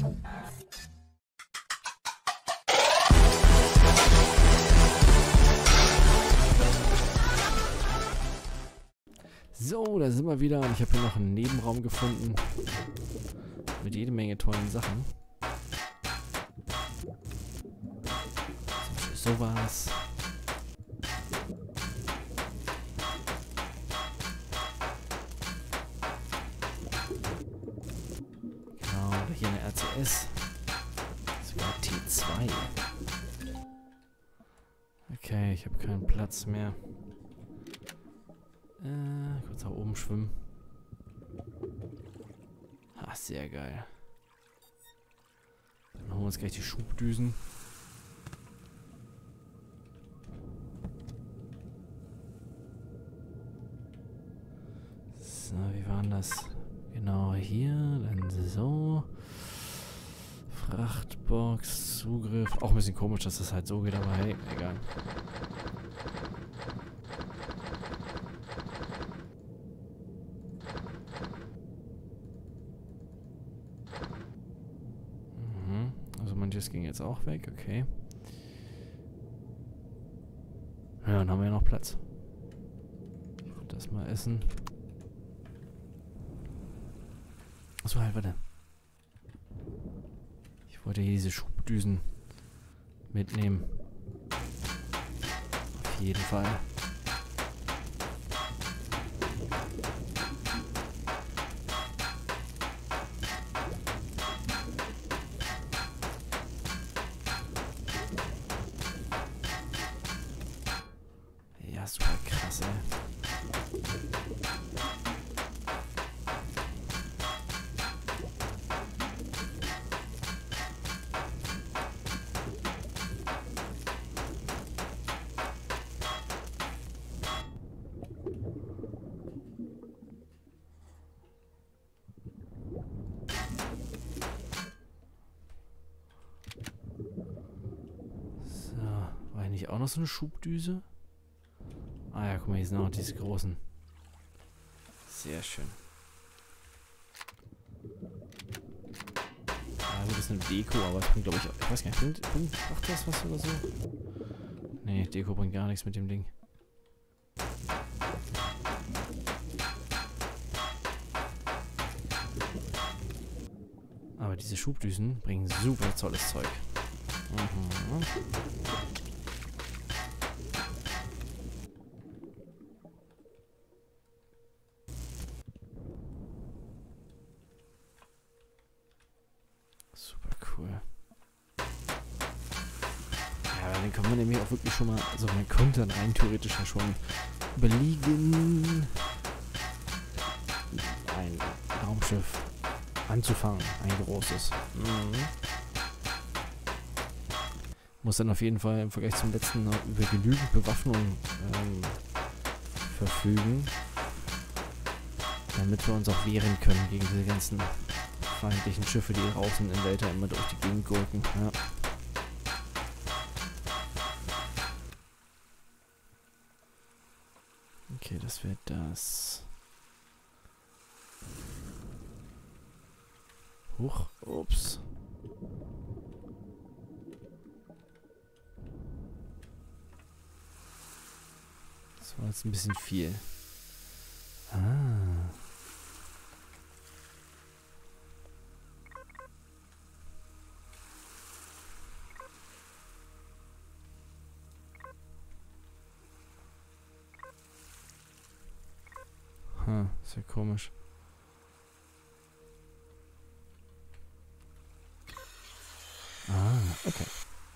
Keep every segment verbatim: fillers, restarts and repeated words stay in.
So, da sind wir wieder und ich habe hier noch einen Nebenraum gefunden mit jede Menge tollen Sachen. Sowas. Genau, oder hier eine R C S. Sogar T zwei. Okay, ich habe keinen Platz mehr. Äh, kurz nach oben schwimmen. Ah, sehr geil. Dann holen wir uns gleich die Schubdüsen. So, wie war denn das? Genau hier, dann so. Frachtbox, Zugriff. Auch ein bisschen komisch, dass das halt so geht, aber hey, egal. Mhm. Also manches ging jetzt auch weg, okay. Ja, dann haben wir ja noch Platz. Ich würde das mal essen. Achso, halt, warte. Ich wollte hier diese Schubdüsen mitnehmen. Auf jeden Fall. Ja, super krass, ey. Nicht auch noch so eine Schubdüse? Ah ja, guck mal, hier sind auch diese großen. Sehr schön. Also das ist eine Deko, aber es bringt, glaube ich, ich weiß gar nicht, bringt, bringt macht das was oder so? Nee, Deko bringt gar nichts mit dem Ding. Aber diese Schubdüsen bringen super tolles Zeug. Mhm. Dann kann man nämlich auch wirklich schon mal, also man könnte dann rein theoretisch ja schon überlegen, ein Raumschiff anzufangen, ein großes. Mhm. Muss dann auf jeden Fall im Vergleich zum letzten noch über genügend Bewaffnung ähm, verfügen, damit wir uns auch wehren können gegen diese ganzen feindlichen Schiffe, die draußen im Weltall immer durch die Gegend gurken. Ja. Okay, das wird das. Huch, ups. Das war jetzt ein bisschen viel. Ah. Hm, ist ja komisch. Ah, okay.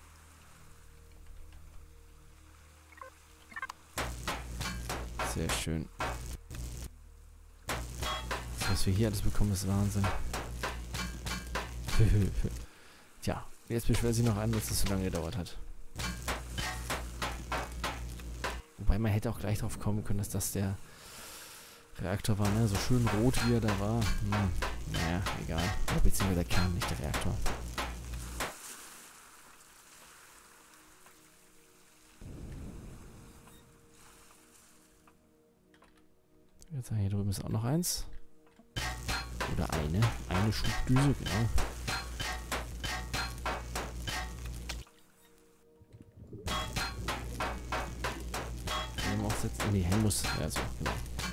Sehr schön. Das, was wir hier alles bekommen, ist Wahnsinn. Tja, jetzt beschwert sich noch an, dass das so lange gedauert hat. Wobei man hätte auch gleich drauf kommen können, dass das der Reaktor war, ne? So schön rot wie er da war. Hm, naja, egal. Ja, beziehungsweise der Kern, nicht der Reaktor. Jetzt hier drüben ist auch noch eins. Oder eine. Eine Schubdüse, genau. muss. Ja, so, genau.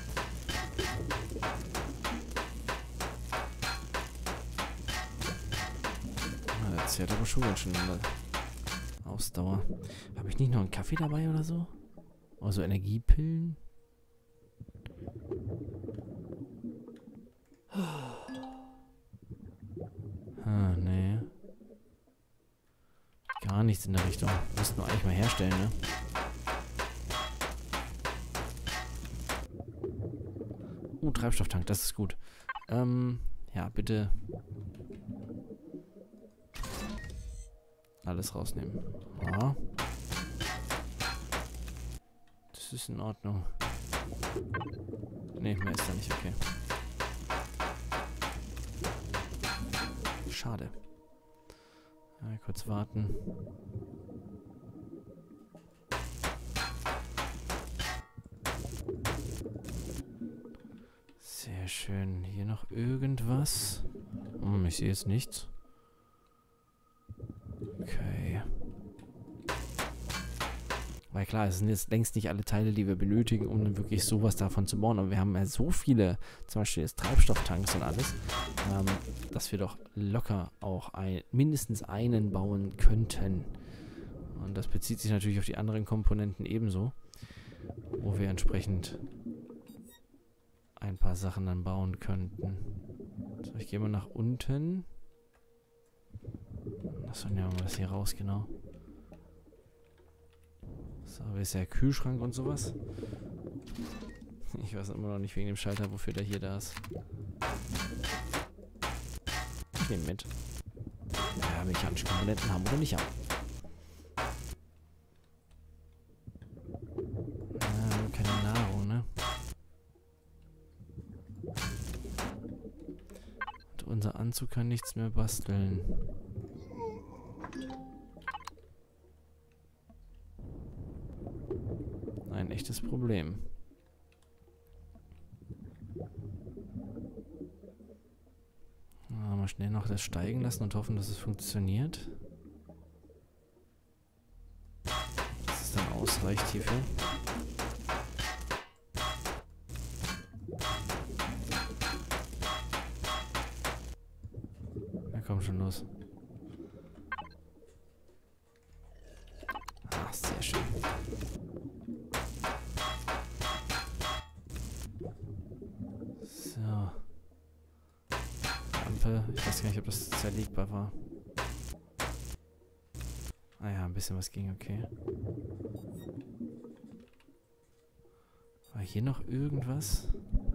Ah, das zählt aber schon ganz schön an der Ausdauer. Habe ich nicht noch einen Kaffee dabei oder so? Also Energiepillen? Ah, nee. Gar nichts in der Richtung. Müssten wir eigentlich mal herstellen, ne? Oh, Treibstofftank, das ist gut. Ähm, ja, bitte. Alles rausnehmen. Ja. Das ist in Ordnung. Ne, mehr ist da nicht, okay. Schade. Ja, kurz warten. Sehr schön. Hier noch irgendwas? Hm, ich sehe jetzt nichts. Okay. Weil klar, es sind jetzt längst nicht alle Teile, die wir benötigen, um dann wirklich sowas davon zu bauen. Aber wir haben ja so viele, zum Beispiel jetzt Treibstofftanks und alles, ähm, dass wir doch locker auch ein, mindestens einen bauen könnten. Und das bezieht sich natürlich auf die anderen Komponenten ebenso, wo wir entsprechend ein paar Sachen dann bauen könnten. So, ich gehe mal nach unten. Achso, nehmen wir das hier raus, genau. So, wie ist der Kühlschrank und sowas? Ich weiß immer noch nicht wegen dem Schalter, wofür der hier da ist. Ich nehme mit. Ja, mechanische Komponenten haben oder nicht haben. Ja, keine Nahrung, ne? Und unser Anzug kann nichts mehr basteln. Ein echtes Problem. Mal schnell noch das steigen lassen und hoffen, dass es funktioniert. Dass es dann ausreicht hierfür. Na komm schon los. Ach, sehr schön. So. Lampe. Ich weiß gar nicht, ob das zerlegbar war. Ah ja, ein bisschen was ging, okay. War hier noch irgendwas?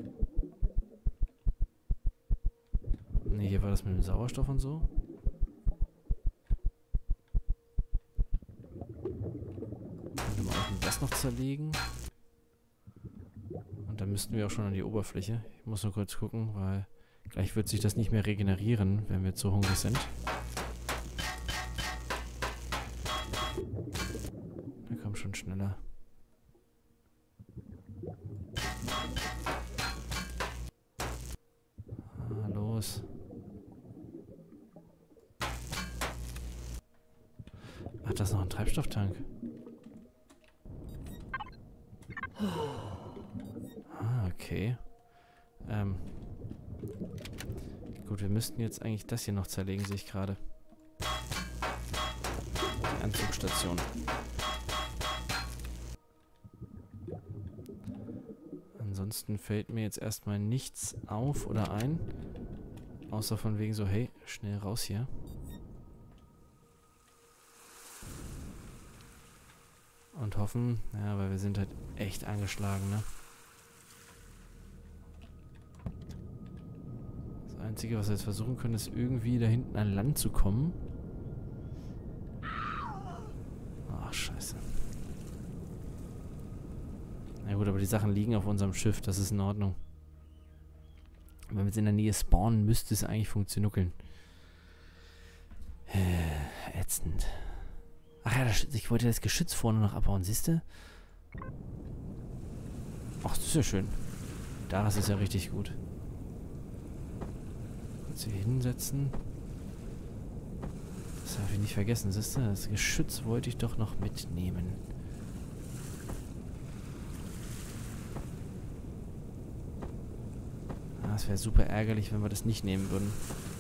Ne, hier war das mit dem Sauerstoff und so. Könnte man auch das noch zerlegen. Und dann müssten wir auch schon an die Oberfläche. Ich muss nur kurz gucken, weil gleich wird sich das nicht mehr regenerieren, wenn wir zu hungrig sind. Da kommt schon schneller. Ah, los. Ach, das ist noch ein Treibstofftank. Ah, okay. Ähm. Gut, wir müssten jetzt eigentlich das hier noch zerlegen, sehe ich gerade. Die Anzugsstation. Ansonsten fällt mir jetzt erstmal nichts auf oder ein. Außer von wegen so, hey, schnell raus hier. Und hoffen, ja, weil wir sind halt echt angeschlagen, ne? Das Einzige, was wir jetzt versuchen können, ist irgendwie da hinten an Land zu kommen. Ach, scheiße. Na gut, aber die Sachen liegen auf unserem Schiff, das ist in Ordnung. Wenn wir jetzt in der Nähe spawnen, müsste es eigentlich funktionieren. Äh, ätzend. Ach ja, das, ich wollte das Geschütz vorne noch abbauen, siehst du? Ach, das ist ja schön. Das ist ja richtig gut. Kurz hier hinsetzen. Das habe ich nicht vergessen, siehst du? Das Geschütz wollte ich doch noch mitnehmen. Ah, es wäre super ärgerlich, wenn wir das nicht nehmen würden.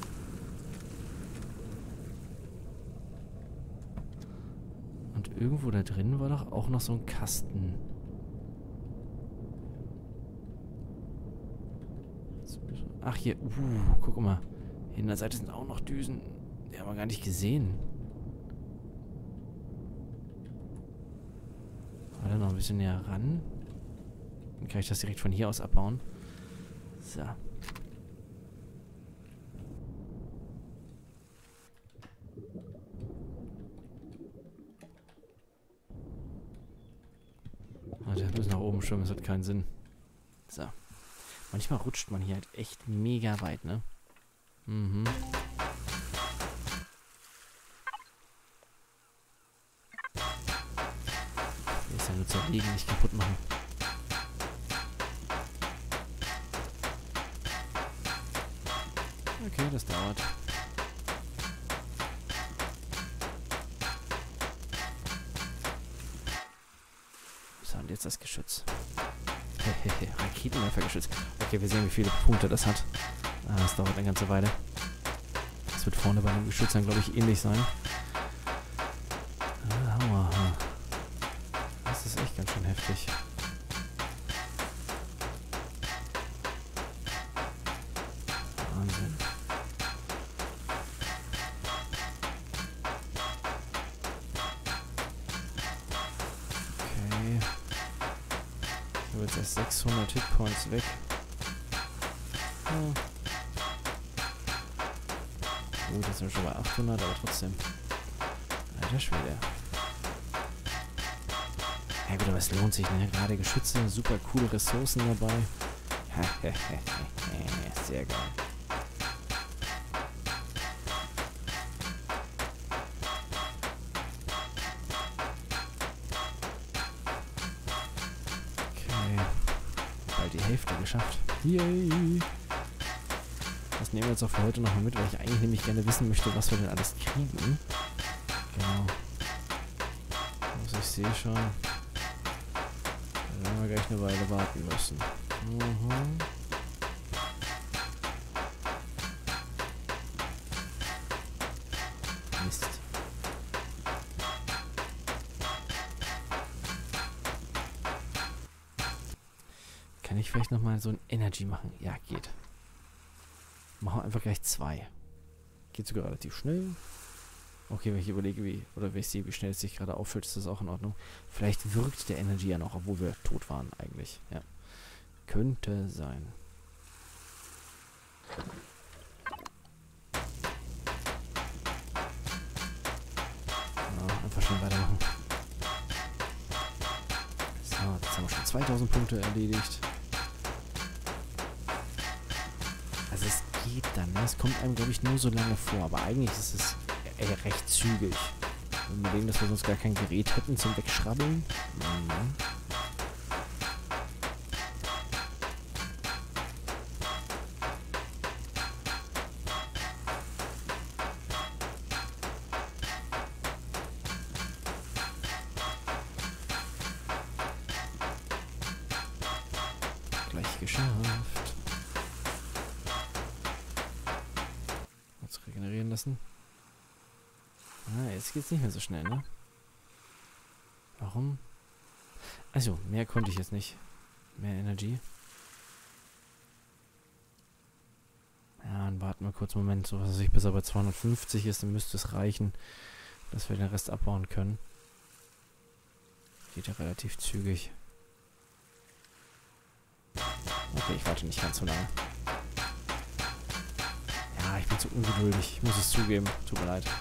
Und irgendwo da drin war doch auch noch so ein Kasten. Ach, hier. Uh, guck mal. Hier in der Seite sind auch noch Düsen. Die haben wir gar nicht gesehen. Warte, noch ein bisschen näher ran. Dann kann ich das direkt von hier aus abbauen. So. Ah, der muss nach oben schwimmen, das hat keinen Sinn. So. Manchmal rutscht man hier halt echt mega weit, ne? Mhm. Hier ist ja nur zerlegen, nicht kaputt machen. Okay, das dauert. So, und jetzt das Geschütz. Hehehe, Raketenwerfergeschütz. Okay, wir sehen, wie viele Punkte das hat. Ah, das dauert eine ganze Weile. Das wird vorne bei dem Geschütz dann, glaube ich, ähnlich sein. Ah, Hammer. Das ist echt ganz schön heftig. Wahnsinn. Okay. Ich habe jetzt erst sechshundert Hitpoints weg. Ja. Gut, jetzt sind wir schon bei achthundert, aber trotzdem. Alter Schwede. Ja gut, aber es lohnt sich, ne? Gerade Geschütze, super coole Ressourcen dabei. Sehr geil. Okay. Bald die Hälfte geschafft. Yay! Das nehmen wir jetzt auch für heute nochmal mit, weil ich eigentlich nämlich gerne wissen möchte, was wir denn alles kriegen. Genau. Also ich sehe schon. Da werden wir gleich eine Weile warten müssen. Mhm. Mist. Kann ich vielleicht nochmal so ein Energy machen? Ja, geht. Machen wir einfach gleich zwei. Geht sogar relativ schnell. Okay, wenn ich überlege, wie, oder wenn ich sehe, wie schnell es sich gerade auffüllt, ist das auch in Ordnung. Vielleicht wirkt der Energy ja noch, obwohl wir tot waren eigentlich. Ja. Könnte sein. Ja, einfach schnell weitermachen. So, jetzt haben wir schon zweitausend Punkte erledigt. Also es geht dann, ne? Es kommt einem, glaube ich, nur so lange vor, aber eigentlich ist es eher recht zügig. Wenn wir überlegen, dass wir sonst gar kein Gerät hätten zum Wegschrabbeln. Mhm. Gleich geschafft. Jetzt regenerieren lassen. Ah, jetzt geht's nicht mehr so schnell, ne? Warum? Also, mehr konnte ich jetzt nicht. Mehr Energy. Ja, dann warten wir kurz einen Moment, so was ich bis aber zweihundertfünfzig ist, dann müsste es reichen, dass wir den Rest abbauen können. Geht ja relativ zügig. Okay, ich warte nicht ganz so lange. Ja, ich bin zu ungeduldig. Ich muss es zugeben. Tut mir leid.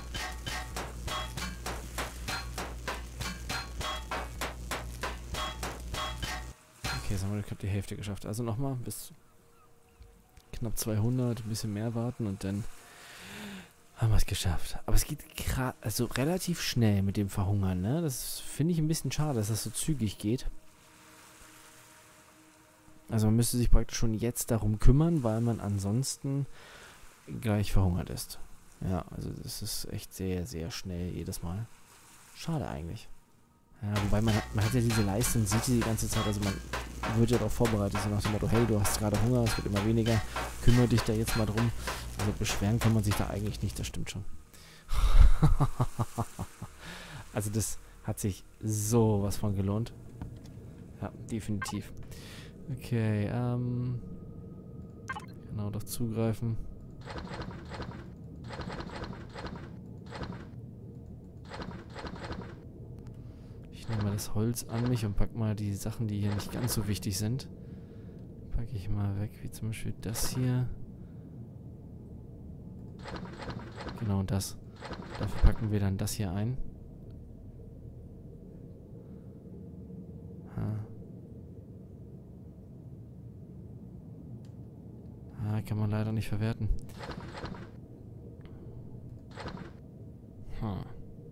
Okay, jetzt haben wir knapp die Hälfte geschafft. Also nochmal bis knapp zweihundert, ein bisschen mehr warten und dann haben wir es geschafft. Aber es geht gerade, also relativ schnell mit dem Verhungern, ne? Das finde ich ein bisschen schade, dass das so zügig geht. Also man müsste sich praktisch schon jetzt darum kümmern, weil man ansonsten gleich verhungert ist. Ja, also das ist echt sehr, sehr schnell jedes Mal. Schade eigentlich. Ja, wobei man hat, man hat ja diese Leiste und sieht die die ganze Zeit, also man wird ja darauf vorbereitet, so nach dem Motto, hey, du hast gerade Hunger, es wird immer weniger, kümmere dich da jetzt mal drum. Also beschweren kann man sich da eigentlich nicht, das stimmt schon. Also das hat sich sowas von gelohnt. Ja, definitiv. Okay, ähm... genau, doch zugreifen. Ich nehme mal das Holz an mich und pack mal die Sachen, die hier nicht ganz so wichtig sind. Packe ich mal weg, wie zum Beispiel das hier. Genau, das. Dafür packen wir dann das hier ein. Ha. Ah, kann man leider nicht verwerten. Hm.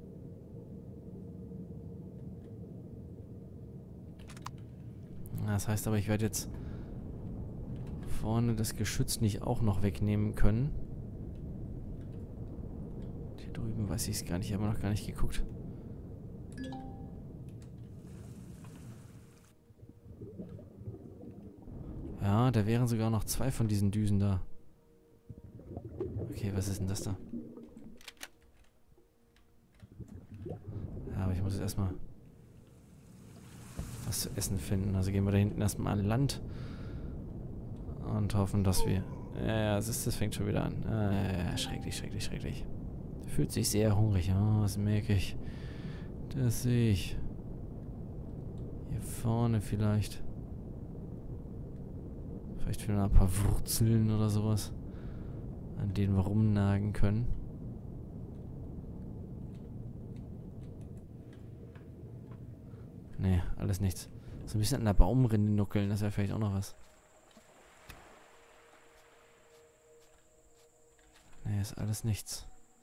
Das heißt aber, ich werde jetzt vorne das Geschütz nicht auch noch wegnehmen können. Hier drüben weiß ich es gar nicht, ich habe noch gar nicht geguckt. Ja, da wären sogar noch zwei von diesen Düsen da. Okay, was ist denn das da? Ja, aber ich muss jetzt erstmal was zu essen finden. Also gehen wir da hinten erstmal an Land und hoffen, dass wir... Ja, ja, das, ist, das fängt schon wieder an. Ah, ja, ja, schrecklich, schrecklich, schrecklich. Fühlt sich sehr hungrig. Oh, das merke ich. Das sehe ich. Hier vorne vielleicht. Vielleicht für ein paar Wurzeln oder sowas, an denen wir rumnagen können. Nee, alles nichts. So ein bisschen an der Baumrinde nuckeln, das wäre vielleicht auch noch was. Nee, ist alles nichts.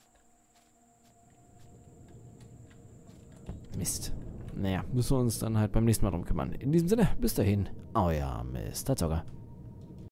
Mist. Naja, müssen wir uns dann halt beim nächsten Mal drum kümmern. In diesem Sinne, bis dahin, euer Mister Zocker.